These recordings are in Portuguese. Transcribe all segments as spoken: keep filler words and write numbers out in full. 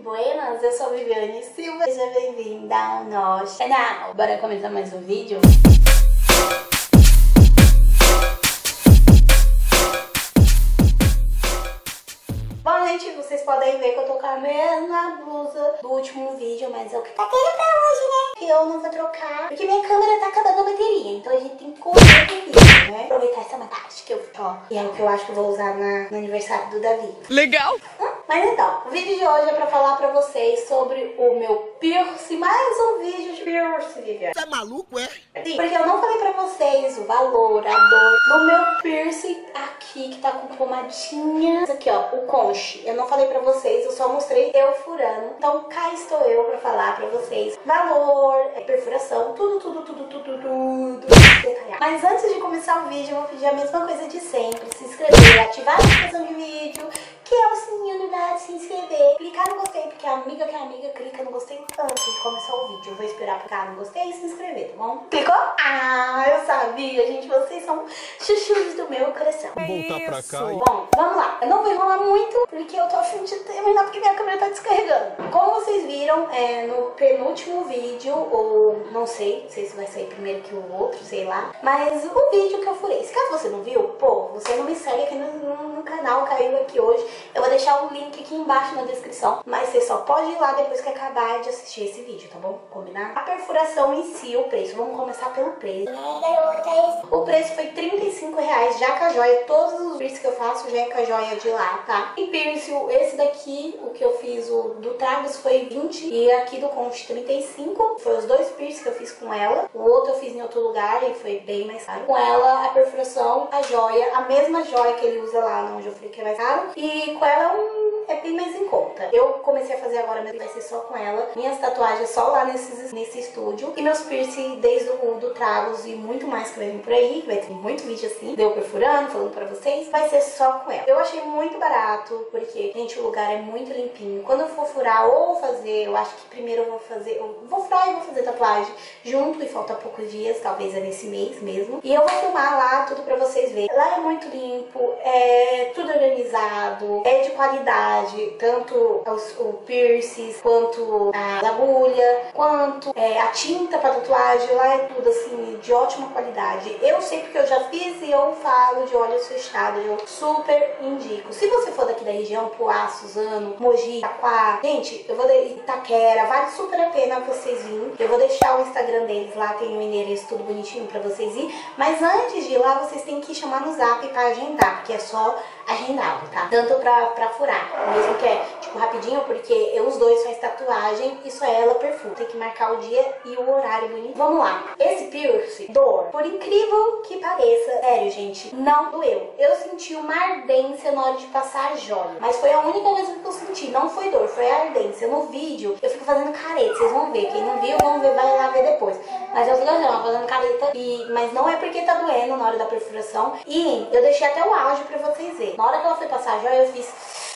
buenas, eu sou a Viviane Silva, seja bem-vinda ao nosso canal. Bora começar mais um vídeo? Bom, gente, vocês podem ver que eu tô com a mesma blusa do último vídeo, mas é o que tá tendo pra hoje, né? Que eu não vou trocar, porque minha câmera tá acabando a bateria, então a gente tem que correr pro vídeo, né? Aproveitar essa maquiagem que eu ó, e é o que eu acho que eu vou usar na, no aniversário do Davi. Legal! Hum? Mas então, o vídeo de hoje é pra falar pra vocês sobre o meu piercing, mais um vídeo de piercing, Viviane. Você é maluco, é? Sim, porque eu não falei pra vocês o valor, a dor do meu piercing aqui, que tá com pomadinha. Isso aqui, ó, o conche. Eu não falei pra vocês, eu só mostrei eu furando. Então, cá estou eu pra falar pra vocês valor, perfuração, tudo, tudo, tudo, tudo, tudo, detalhado. Mas antes de começar o vídeo, eu vou pedir a mesma coisa de sempre. Se inscrever, ativar a notificação de vídeo, que é o sininho do lado, se inscrever, clicar no gostei, porque a amiga que é amiga clica no gostei antes de começar o vídeo. Eu vou esperar clicar no gostei e se inscrever, tá bom? Clicou? Ah, eu sabia, gente, vocês são chuchus do meu coração. Vamos voltar pra cá. E... Bom, vamos lá. Eu não vou enrolar muito, porque eu tô a fim de terminar, porque minha câmera tá descarregando. Como vocês viram, é, no penúltimo vídeo, ou não sei, não sei se vai sair primeiro que o outro, sei lá, mas o vídeo que eu furei. Se caso você não viu, pô, você não me segue aqui no, no, no canal, caiu aqui hoje. Eu vou deixar o link aqui embaixo na descrição, mas você só pode ir lá depois que acabar de assistir esse vídeo, tá bom? Combinado? A perfuração em si, o preço, vamos começar pelo preço. O preço foi trinta e cinco reais, já com a joia. Todos os piercing que eu faço já é com a joia de lá, tá? E piercing, esse daqui, o que eu fiz, o do Tragos, foi vinte e aqui do Conte trinta e cinco. Foi os dois piercing que eu fiz com ela. O outro eu fiz em outro lugar e foi bem mais caro. Com ela, a perfuração, a joia, a mesma joia que ele usa lá onde eu falei que é mais caro. E com ela um, é bem mais em conta. Eu comecei a fazer agora, mas vai ser só com ela. Minhas tatuagens só lá nesse, nesse estúdio. E meus piercing desde o do Tragos e muito mais que vai vir por aí. Que vai ter muito vídeo assim, deu perfurando, falando pra vocês. Vai ser só com ela. Eu achei muito barato, porque, gente, o lugar é muito limpinho. Quando eu for furar ou fazer, eu acho que primeiro eu vou fazer... Eu vou furar e vou fazer tatuagem junto e falta poucos dias, talvez é nesse mês mesmo. E eu vou filmar lá tudo pra vocês verem. Lá é muito limpo, é tudo organizado, é de qualidade, tanto os, o piercing, quanto a agulha, quanto é, a tinta pra tatuagem, lá é tudo assim, de ótima qualidade. Eu sei porque eu já fiz e eu falo de olhos fechados, eu super indico. Se você for daqui da região, Poá, Suzano, Mogi, Itaquá, gente, eu vou de Itaquera, vale super a pena vocês virem. Eu vou deixar o Instagram deles lá, tem o endereço tudo bonitinho pra vocês ir. Mas antes de ir lá, vocês têm que chamar no zap pra agendar, porque é só agendado, tá? Tanto pra, pra furar, mesmo que é tipo rapidinho, porque eu, os dois faz tatuagem e só ela perfura. Tem que marcar o dia e o horário bonito. Vamos lá. Esse piercing, dor, por incrível que pareça, sério, gente, não doeu. Eu senti uma ardência na hora de passar a joia, mas foi a única coisa que eu senti. Não foi dor, foi a ardência. No vídeo, eu fico fazendo careta, vocês vão ver. Quem não viu, vão ver, vai lá ver depois. Mas eu fico assim, ó, fazendo careta, e, mas não é porque tá doendo na hora da perfuração. E eu deixei até o áudio pra vocês verem. Na hora que ela foi passar a joia, eu fiz...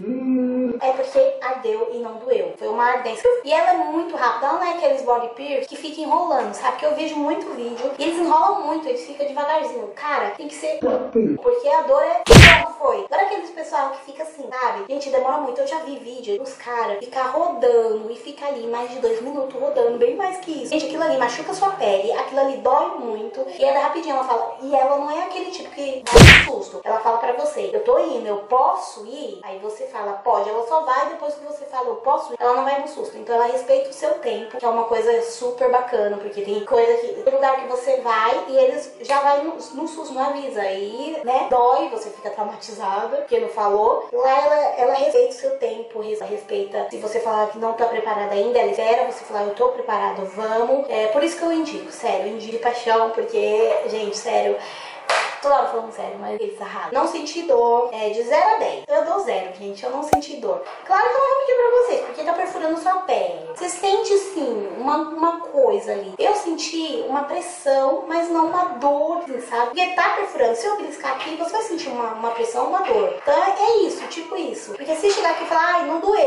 É porque ardeu e não doeu. Foi uma ardência. E ela é muito rápida. Ela não é aqueles body piercing que fica enrolando, sabe? Porque eu vejo muito vídeo e eles enrolam muito, eles ficam devagarzinho. Cara, tem que ser... Porque a dor é... Como foi? Agora aqueles pessoal que fica assim, sabe? Gente, demora muito. Eu já vi vídeo dos caras ficar rodando e fica ali mais de dois minutos rodando, bem mais que isso. Gente, aquilo ali machuca a sua pele, aquilo ali dói muito. E ela rapidinho, ela fala... E ela não é aquele tipo que dá um susto. Ela fala pra você, eu tô indo, eu posso ir? Aí você fala, pode. Ela só vai depois que você fala, eu posso ir. Ela não vai no susto. Então ela respeita o seu tempo, que é uma coisa super bacana, porque tem coisa que... Tem lugar que você vai e eles já vai no, no susto, não avisa. Aí, né, dói, você fica traumatizada, porque não falou. Lá ela, ela respeita o seu tempo, respeita. Se você falar que não tá preparada ainda, ela espera você falar, eu tô preparado, vamos. É por isso que eu indico, sério, eu indico de paixão, porque, gente, sério... Toda hora falando sério, mas eles arrasam. Não senti dor, é de zero a dez. Eu dou zero, gente, eu não senti dor. Claro que eu não vou pedir pra vocês, porque tá perfurando sua pele. Você sente, sim, uma, uma coisa ali. Eu senti uma pressão, mas não uma dor, sabe? Porque tá perfurando. Se eu beliscar aqui, você vai sentir uma, uma pressão, uma dor. Então é isso, tipo isso. Porque se chegar aqui e falar, ai, não doeu.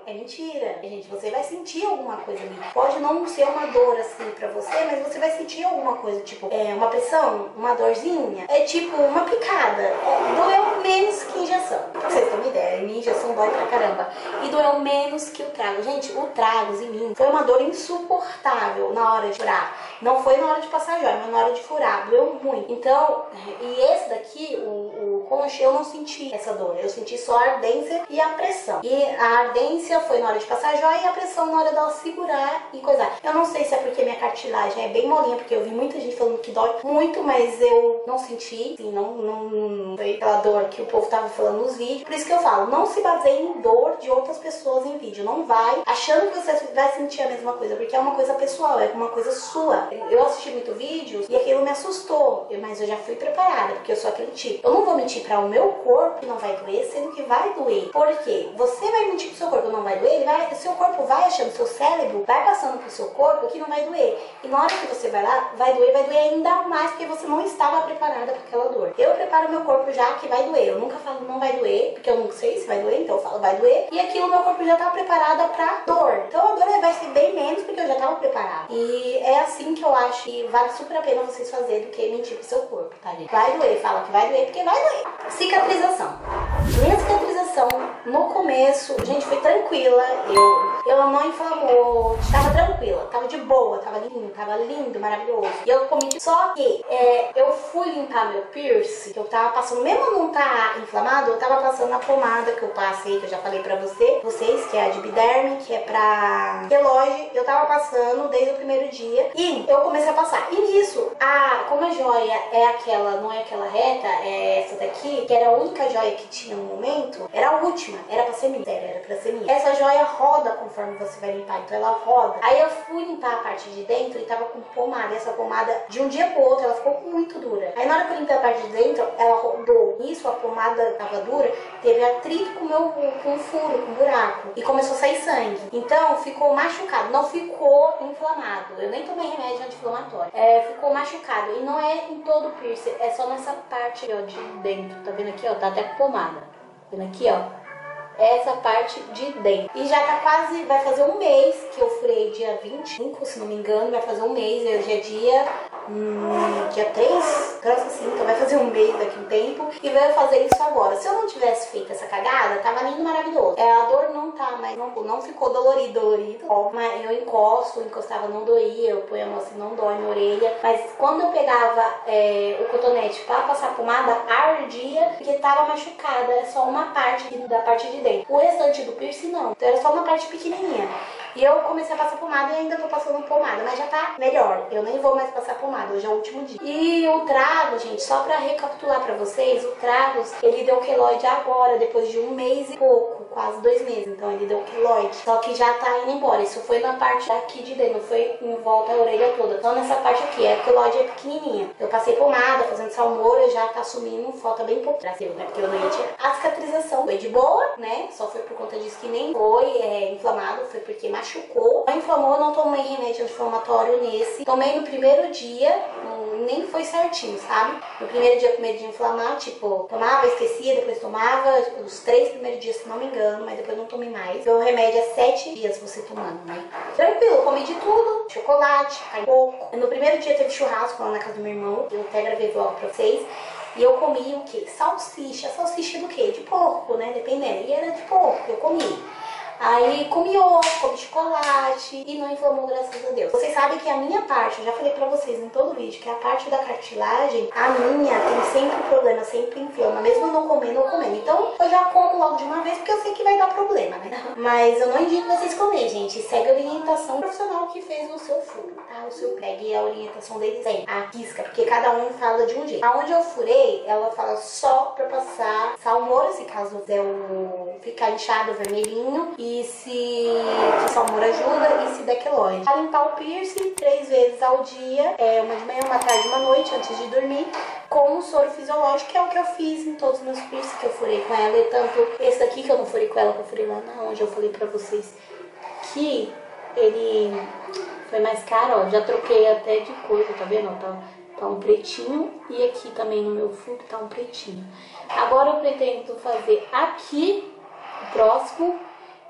É mentira. Gente, você vai sentir alguma coisa ali. Pode não ser uma dor assim pra você, mas você vai sentir alguma coisa, tipo, é, uma pressão, uma dorzinha. É tipo uma picada. É, doeu menos que injeção. Pra vocês terem uma ideia, minha injeção dói pra caramba. E doeu menos que o trago. Gente, o tragos em mim foi uma dor insuportável na hora de furar. Não foi na hora de passar joia, mas na hora de furar. Doeu muito. Então, e esse daqui, o, o conche, eu não senti essa dor. Eu senti só a ardência e a pressão. E a ardência foi na hora de passar joia e a pressão na hora dela segurar e coisar. Eu não sei se é porque minha cartilagem é bem molinha, porque eu vi muita gente falando que dói muito, mas eu não senti. Assim, não, não, não foi aquela dor que o povo tava falando nos vídeos. Por isso que eu falo, não se baseie em dor de outras pessoas em vídeo. Não vai achando que você vai sentir a mesma coisa, porque é uma coisa pessoal, é uma coisa sua. Eu assisti muito vídeos e aquilo me assustou, mas eu já fui preparada, porque eu sou aquele tipo. Eu não vou mentir para o meu corpo que não vai doer, sendo que vai doer. Por quê? Você vai mentir pro seu corpo que não vai doer, ele vai, o seu corpo vai achando, seu cérebro vai passando pro seu corpo que não vai doer. E na hora que você vai lá, vai doer, vai doer ainda mais, porque você não estava preparada para aquela dor. Eu preparo meu corpo já que vai doer. Eu nunca falo não vai doer, porque eu não sei se vai doer, então eu falo vai doer. E aquilo meu corpo já tá preparada pra dor. Então a dor vai ser bem menos, porque eu já tava preparada. E é assim que eu acho que vale super a pena vocês fazerem do que mentir pro seu corpo, tá, gente? Vai doer, fala que vai doer, porque vai doer. Cicatrização. Minha cicatrização no começo, gente, foi tranquila. Eu, ela não inflamou, tava tranquila, tava de boa, tava lindo, tava lindo, maravilhoso. E eu comi. Só que é, eu fui limpar meu piercing, que eu tava passando, mesmo não tá inflamado, eu tava passando a pomada que eu passei, que eu já falei pra você, vocês, que é a de epiderme, que é pra queloide. Eu tava passando desde o primeiro dia e eu comecei a passar. E nisso, a, como a joia é aquela, não é aquela reta, é essa daqui, que era a única joia que tinha no momento, era a última, era pra ser minha, era pra ser minha. Essa joia roda conforme você vai limpar, então ela roda. Aí eu fui limpar a parte de dentro e tava com pomada, e essa pomada, de um dia pro outro, ela ficou muito dura. Aí na hora que eu limpei a parte de dentro, ela rodou. Isso, a pomada tava dura, teve atrito com o meu, com o furo, com o buraco, e começou a sair sangue. Então ficou machucado, não ficou inflamado. Eu nem tomei remédio anti-inflamatório. É, ficou machucado. E não é em todo o piercing, é só nessa parte ó, de dentro. Tá vendo aqui, ó? Tá até com pomada. Tá vendo aqui, ó? Essa parte de dentro. E já tá quase, vai fazer um mês que eu furei dia vinte e cinco, se não me engano, vai fazer um mês, hoje é dia, hum, dia três, grossa assim, então vai fazer um mês daqui a um tempo, e vai fazer isso agora. Se eu não tivesse feito essa cagada, tava lindo, maravilhoso. É, a dor não tá, mas não, não ficou dolorido, dolorido, ó, mas eu encosto, encostava, não doía, eu ponho a mão assim, não dói minha orelha, mas quando eu pegava é, o cotonete pra passar pomada, ardia, porque tava machucada, é só uma parte da parte de dentro. O restante do piercing não, então era só uma parte pequenininha. E eu comecei a passar pomada e ainda tô passando pomada, mas já tá melhor. Eu nem vou mais passar pomada, hoje é o último dia. E o trago, gente, só pra recapitular pra vocês, o Travos, ele deu queloide agora, depois de um mês e pouco, quase dois meses. Então ele deu queloide, só que já tá indo embora. Isso foi na parte daqui de dentro, não foi em volta da orelha toda. Então nessa parte aqui, a queloide é pequenininha. Eu passei pomada, fazendo salmoura, já tá sumindo, falta bem pouco. Brasil, né? Porque eu não ia tirar. A cicatrização foi de boa, né? Só foi por conta disso que nem foi é, inflamado, foi porque machucou. Não inflamou, eu não tomei remédio anti-inflamatório nesse. Tomei no primeiro dia, nem foi certinho, sabe? No primeiro dia com medo de inflamar, tipo, tomava, esquecia, depois tomava, os três primeiros dias, se não me engano, mas depois não tomei mais. O remédio é sete dias você tomando, né? Tranquilo, comi de tudo, chocolate, cai pouco. No primeiro dia teve churrasco lá na casa do meu irmão, eu até gravei vlog pra vocês. E eu comi o quê? Salsicha. Salsicha do quê? De porco, né? Dependendo. E era de porco, eu comi. Aí comi ovo, comi chocolate e não inflamou, graças a Deus. Vocês sabem que a minha parte, eu já falei pra vocês em todo vídeo, que a parte da cartilagem, a minha tem sempre problema, sempre inflama, mesmo não comendo ou comendo. Então eu já como logo de uma vez, porque eu sei que vai dar problema, né? Mas eu não indico vocês comerem, gente. Segue a orientação profissional que fez o seu furo, tá? O seu pegue a orientação deles aí, a risca, porque cada um fala de um jeito. Aonde eu furei, ela fala só pra passar salmoura, se caso der um, ficar inchado, vermelhinho, e se que salmoura ajuda, e se der queloide. Para limpar o piercing três vezes ao dia, é, uma de manhã, uma tarde e uma noite, antes de dormir, com o soro fisiológico, que é o que eu fiz em todos os meus piercings que eu furei com ela. E tanto esse daqui que eu não furei com ela, que eu furei lá na onde eu falei pra vocês que ele foi mais caro, ó. Já troquei até de coisa, tá vendo? Tá, tá um pretinho, e aqui também no meu furo tá um pretinho. Agora eu pretendo fazer aqui o próximo e aqui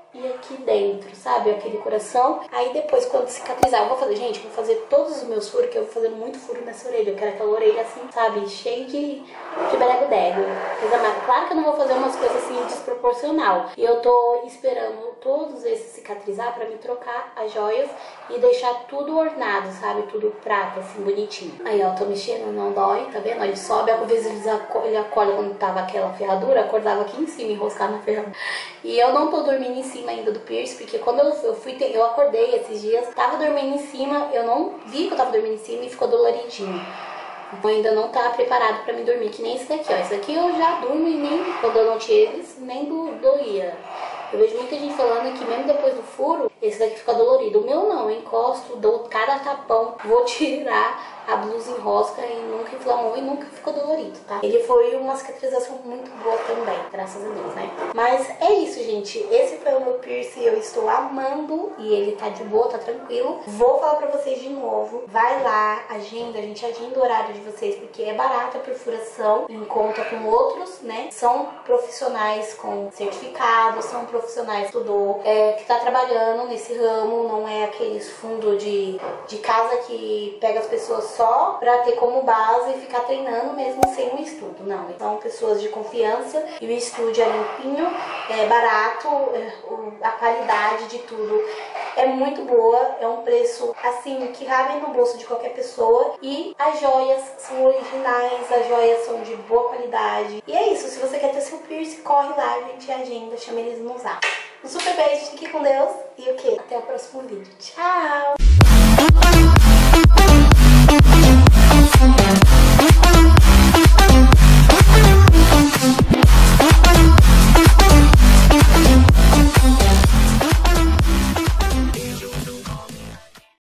aqui dentro, sabe? Aquele coração. Aí depois, quando cicatrizar, eu vou fazer, gente, eu vou fazer todos os meus furos, que eu vou fazer muito furo nessa orelha. Eu quero aquela orelha assim, sabe? Cheia de, de brego-dego. Claro que eu não vou fazer umas coisas assim desproporcional. E eu tô esperando todos esses cicatrizar pra me trocar as joias e deixar tudo ornado, sabe? Tudo prata, assim, bonitinho. Aí, ó, tô mexendo, não dói, tá vendo? Ele sobe, às vezes ele acolhe, ele acolhe quando tava aquela ferradura, acordava aqui em cima, enroscado na ferradura. E eu não tô dormindo em cima ainda do piercing, porque quando eu, eu fui, ter, eu acordei esses dias, tava dormindo em cima, eu não vi que eu tava dormindo em cima e ficou doloridinho. Então ainda não tá preparado pra me dormir, que nem esse daqui, ó. Esse daqui eu já durmo e nem, quando eu não tinha eles, nem do, doía. Eu vejo muita gente falando que mesmo depois do furo, esse daqui fica dolorido. O meu não, eu encosto, dou cada tapão, vou tirar, a blusa enrosca e nunca inflamou e nunca ficou dolorido, tá? Ele foi uma cicatrização muito boa também, graças a Deus, né? Mas é isso, gente. Esse foi o meu piercing, eu estou amando e ele tá de boa, tá tranquilo. Vou falar pra vocês de novo. Vai lá, agenda, a gente agenda o horário de vocês, porque é barata a perfuração em conta com outros, né? São profissionais com certificado, são profissionais que estudou, é, que tá trabalhando nesse ramo, não é aqueles fundos de, de casa que pega as pessoas só pra ter como base e ficar treinando mesmo sem um estudo. Não, são pessoas de confiança e o estúdio é limpinho, é barato, é, a qualidade de tudo é muito boa, é um preço assim que cabe no bolso de qualquer pessoa e as joias são originais, as joias são de boa qualidade. E é isso, se você quer ter seu piercing, corre lá, a gente agenda, chama eles no zap. Um super beijo, fique com Deus e o que? Até o próximo vídeo. Tchau!